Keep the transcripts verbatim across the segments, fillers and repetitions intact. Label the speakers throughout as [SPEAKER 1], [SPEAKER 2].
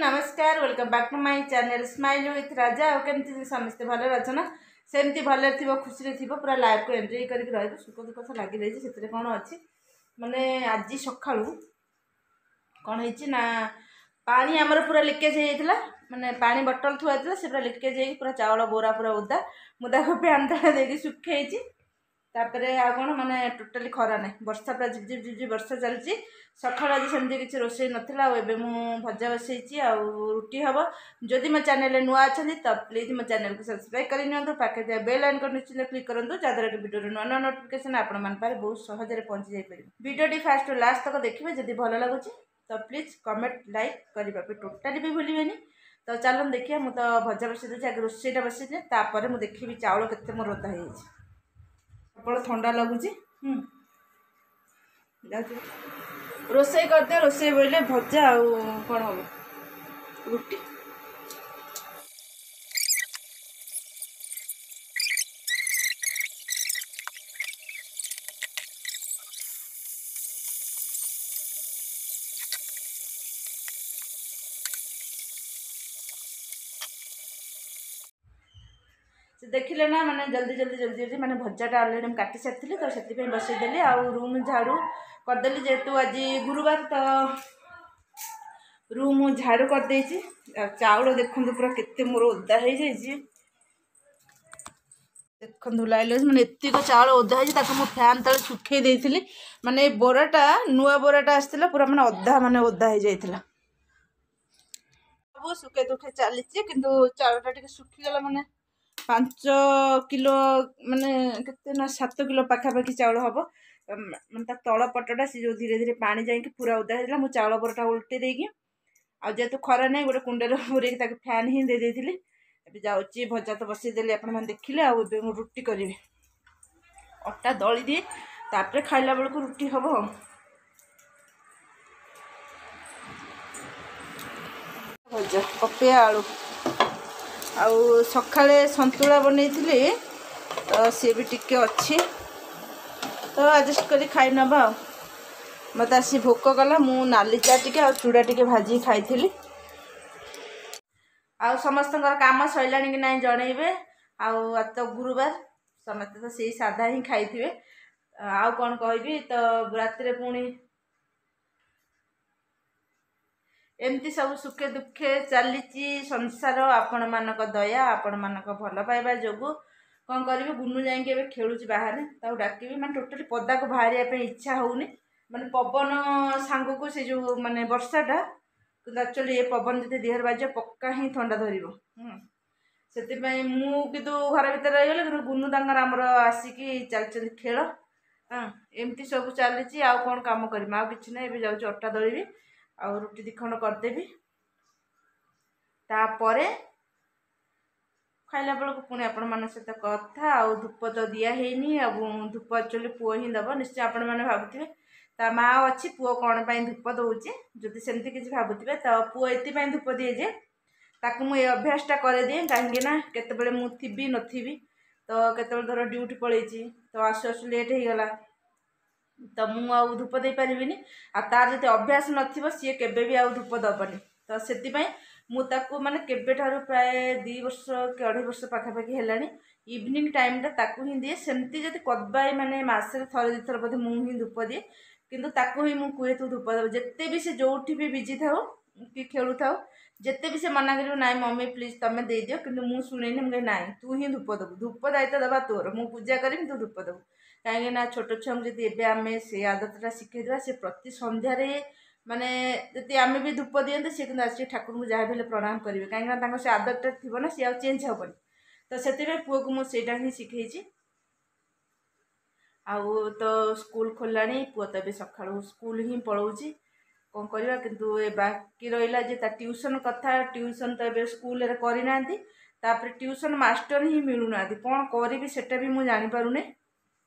[SPEAKER 1] नमस्कार welcome back to my channel Smile with Raja और केमती समस्ते भले अच्छे ना सेमती भले थी खुशी थी पूरा लाइफ को एंजॉय करके रही सुख दुख तो लगी रही से कौन अच्छी माने आज सका कौन है पानी आमर पूरा लिकेज होता माने पानी बटल थुआ से पूरा लिकेज हो पूरा चावल बोरा पूरा ओदा मुदा को पैन तले देके सुखे तापरे आ कौन माने टोटाली खरा ना वर्षा पूरा झिप झिप झिप झिप वर्षा चलती सकाल आज सेमती किसी रोषे नाला मु भजा बसई रुटी हम जदि मो चैनल नुआ अच्छा तो प्लीज मो चैनल को सब्सक्राइब कर पाखे बेल आइकन निश्चित क्लिक करूँ जहाँद्वारा कि वीडियो नुआ नुआ नोटिफिकेशन आपण मान बहुत सहज पहुँची जापर वीडियो फास्ट लास्ट तक देखिए जदि भल लगुच तो प्लीज कमेंट लाइक करने टोटाली भी भूलें तो चलो देखिए मुझे तो भजा बसई दूसरी आगे रोषेटा बसई दिए मुझे देखी चाउल केते मोर ओदा हो प्रबल ठंडा लगुच रोषे करदे रोषे बोले भजा आउ कौन हम रुटी देखिले ना माने जल्दी जल्दी जल्दी जल्दी माने भजाटा अलरेडी काटी सारी तो से बसईदेली आ रूम झाड़ू करदेली जेहेतु आज गुरुवार तो रूम झाड़ू करदे चाउल देखु पूरा केते मोर ओदा हो देखु लाइल मैंने एतिक चाउल ओदा हो फैन तले सुखे देती माने बोराटा नुआ बोराटा आसला पूरा माने अधा माने ओदा हो जाता सब सुखे दुखे चली किंतु चाउलटा टिके सुखीगला माने पांच किलो माने केते ना सात किलो पाखापाखि चाउल हम माने तल पटटा सी जो धीरे धीरे पानी जाकि पूरा ओदा होता मुझे चाउल बरटा उल्टे देकी आ जेहेतु खरा नहीं गोटे कुंडे पूरे फैन ही दे देती ए जाऊँगी भजा तो बसईदेली आप देखिले आ रुटी करी अटा दली दिए तापर खाइला बेलू रुटी हम भजा कपिया आलू आउ सकाଳେ संतुला बनई तो सी भी टिके अच्छी तो एडजस्ट कर खाई नवा मत आसी भोक कला मु नाली चा टिके आ चूड़ा टिके भाजी खाई आ समस्त काम सैला कि ना जनइबे आ तो गुरुवार समस्त तो सही साधा ही खाई आउ कौन कहबी तो रात पुणी एमती सब सुखे दुखे चली संसार आपण मानक दया आपण मानक भल पाइबा जोगु कौन करी गुनु जाइए खेलुची बाहर डाकबी मैं टोटाली पदा को बाहर इच्छा होनी माने पवन सांग को से जो माने वर्षाटा कि एक्चुअली ये पवन जो देहर बाज पक्का ही ठंडा धर से मुझे घर भर रहीगले कि गुनु तांकर आमर आसिकी चलती खेल हाँ एमती सब चली आउ कौन कम कर कि ना ये जाऊँ अटा दलि आ रुटी दिखंड करदेवी तापर खाइला बेलू पुणी आपण मान सहित कथा आ धूप तो दिहनी आ धूप एक्चुअली पुओ ही दब निश्चय आपण मैंने भावुवे ता माँ अच्छी पुओ कौन पाई धूप दौचे जदि सेमती किसी भावुवे तो पुओ ये धूप दिए जे ताकू मुझे अभ्यासटा कर दिए कहीं केतबेले मु थी नथी तो केतबेले धर ड्यूटी पलि तो आसु आसु लेट हो गला तो मु आउ धूप दे पारिबिनी आ तार जति अभ्यास नथिबो सी केबे भी आउ धूप दबनी तो सेति पई मु ताकू माने केबे ठारू प्राय दो वर्ष के अढ़ाई वर्ष पाखापाखि हेलानी इवनिंग टाइमटा ताकू ही दिए सेमती जति कदबाई माने मासे थरे दि थर बोधे मु ही धूप दिए किंतु ताकू ही मु कुहे तू धूप दब जेते भी से जोठी भी बिजी थाओ कि खेलु थाओ जेते भी से मना करियो नाई मम्मी प्लीज तमे दे दियो किंतु मु सुनेनी मुझे नाई तू ही धूप दबु धूप दायित्व दबा तोर मु पूजा करी तू धूप दबु कहीं छोट छुआ जब एम से आदतटा शिखेदेवा से प्रति सन्धार माने जब आम भी धूप दिखते सी कि आस ठाकुर को जहाँ भी प्रणाम करेंगे कहीं से आदतटा थी ना सी आ चेंज हेनी तो से पुओ को मुझे ही शिखई आउ तो स्कूल खोला पुओ तो ये सका स्कूल ही पलाऊँगी कौन करवा किंतु ए बाकी रहा ट्यूशन कथा ट्यूशन तो ये स्कूल करना ट्यूशन मास्टर ही मिलूना कौन करी सेटा भी मुझे जानीपारूनी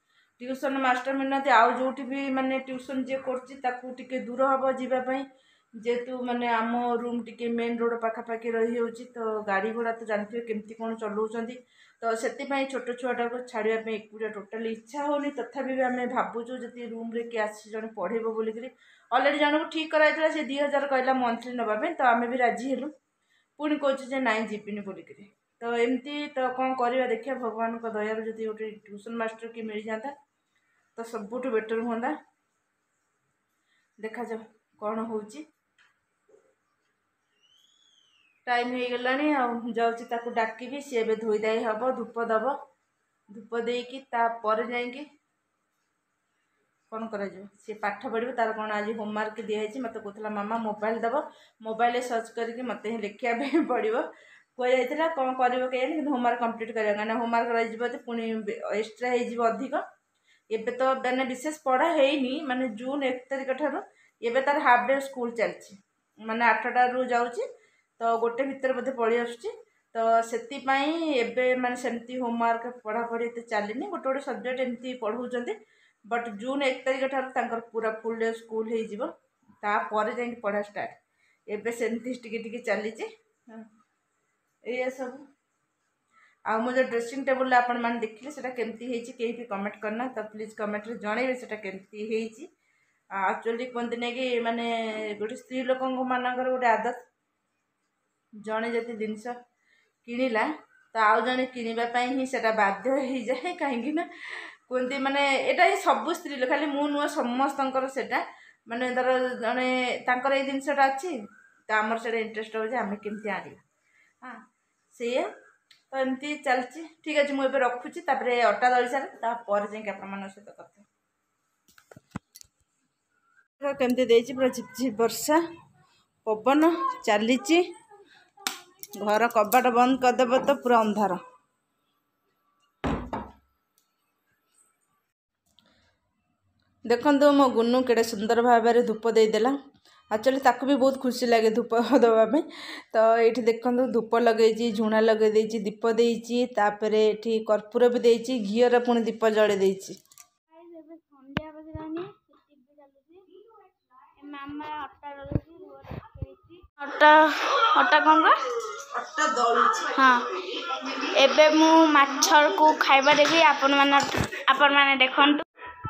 [SPEAKER 1] ट्यूशन मास्टर मिलना आउ जो भी माने ट्यूशन जी कर दूर हम जीवाई जेहेतु माने आम रूम टिके मेन रोड पाखापाखि रही होची तो गाड़ी घोड़ा तो जानते केमती कौन चलाउछंती तो से छोट छुआटा को छाड़िया एकुटिया टोटाली इच्छा होनी तथापि भी आम भावुँ जब रूम रे किए आसी जन पढ़ेब बोलिक अलरेडी जन को ठीक कराइला से दी हजार कहला मंथली नापी तो आम भी राजी हेलु पुणी कहे नाई जीविनी बोलिक तो एमती तो कौन करवा देखिए भगवान को दयार जब गोटे ट्यूशन मास्टर की मिल जाता तो सबुठ बेटर हुआ देखा जाओ कौन होची टाइम हो गलानी जाऊँगी ताकू डाकिबी सी ए धोईदाई हम धूप दब धूप देकी तापर जाइए कौन कर सी पाठ पढ़ो तार कौन आज होमवर्क दिखाई मत कहला मामा मोबाइल दब मोबाइल सर्च करके मत ही लिखा पड़ो कहुई कौन कर होमवर्क कंप्लीट कर होमवर्क रही पुणी एक्सट्रा हो अधिक एबे तो मैंने विशेष पढ़ा है माने जून एक तारिख ठार एबे तार हाफ डे स्कूल चलती माने आठटा रू जाऊँगी तो गोटे भितर बोधे पलि आसुची तो से माने सेमती होमवर्क पढ़ापढ़ी एत चलनी गोटे गोटे सब्जेक्ट एमती पढ़ाऊँ बट जून एक तारिख ठार पूरा फुल डे स्कूल होपर जा पढ़ा स्टार्ट एबे सेमती टिके टिके चली ये सब आ मो जो ड्रेसिंग टेबल आपण मैंने देखिले से केमती होती कहीं भी कमेंट करना तो प्लीज कमेंट रे जनइबे से केमती होती एक्चुअली कहते नहीं कि माने गोटे स्त्री लोक मानकर गोटे आदत जड़े जति जिनस किणला तो आउ जड़े किणवाई ही से बाध्य हो जाए कहीं कहते माने एटा ही सब स्त्री लोक खाली मु नुह समस्त से माने धर जड़े तर ये जिनसा अच्छी तो आमर से इंटरेस्ट हो आम केमती आना हाँ सी तो एमती चलती ठीक अच्छे मुझे रखुची अटा दली सारे जापर सहित कथा केमती देची पूरा झिपझिप वर्षा पवन चली घर कबाट बंद करदेव तो पूरा अंधार देखो मो गुन्नू केड़े सुंदर भाव में धूप देदेला एक्चुअली ताकू भी बहुत खुशी लगे धूप दवापे तो ये देखो धूप लगे झुणा लगे दीप देती ये कर्पूर भी देती घीर पुणी दीप जड़े देती
[SPEAKER 2] अटा अटा कौन हाँ एबे मु माछर को खाइबा देबी आपण माने आपण माने देखंतु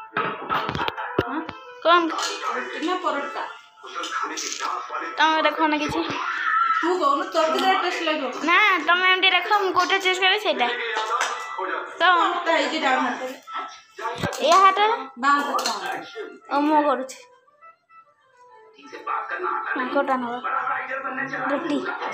[SPEAKER 2] कौन
[SPEAKER 1] ना परोटा
[SPEAKER 2] तुम देखो ना किसी
[SPEAKER 1] तू कौन तो टेस्ट लगो
[SPEAKER 2] ना तुम एमडी देखो मु कोटा चेस करे सेटा तो
[SPEAKER 1] ता इजी डाउन हाथ
[SPEAKER 2] ए हाथ
[SPEAKER 1] बा हाथ
[SPEAKER 2] ओ मो करू छी कोटा न रोटी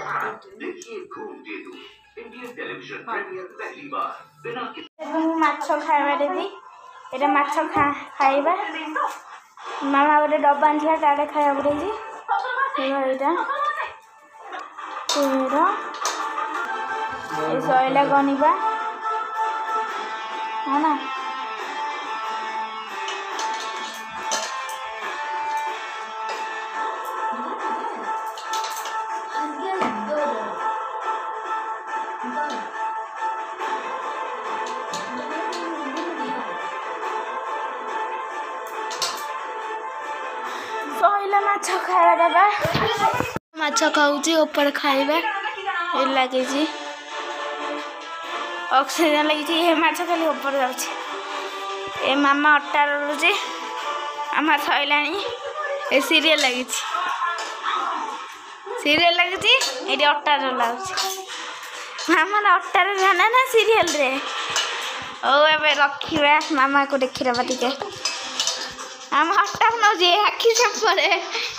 [SPEAKER 2] माछ खाइबा देबी एटा माछ खा खाइबा मामा गोटे डब्बा आनी ताड़े खाया बुड़ेजी यहाँ तेर ये सैला गनिबा है ना सैला माछ खाया देबा माछ खाऊची ऊपर खाइबा लगे ऑक्सीजन लगी ये माछ खाली ऊपर जाऊँ ए मामा अट्टा रोलुचे आम सैला ए सीरियल लगी सीरियल लगी ये अट्टा रोला मामा अट्टा जाना ना सीरियल रे ओ ए रखा मामा को देखी दबा टे आम अट्टा नौजे आखि सापरे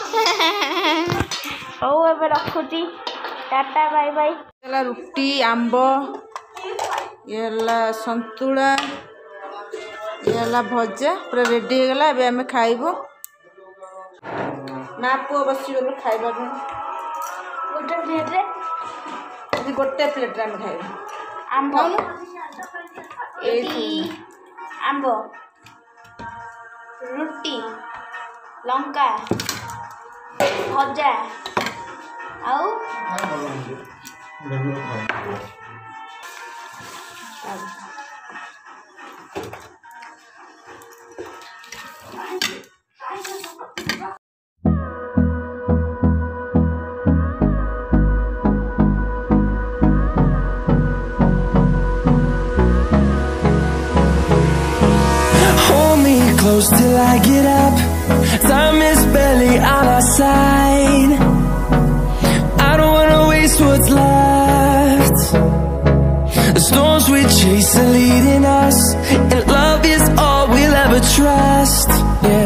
[SPEAKER 2] ओ ए रखुची टाटा बाय बाय
[SPEAKER 1] चला रुटी आंब ये संतुला ये भजा पूरा रेडी हो गला आम खाइबो ना पुओ बस गलु खाइबा
[SPEAKER 2] गोटे प्लेट रे
[SPEAKER 1] गोटे प्लेट रे हम खाइबो
[SPEAKER 2] आंब एटी आंब रुटी लंका भजा आउ
[SPEAKER 3] close till I get up. Time is barely on our side. I don't wanna waste what's left. The storms we chase are leading us, and love is all we'll ever trust. Yeah.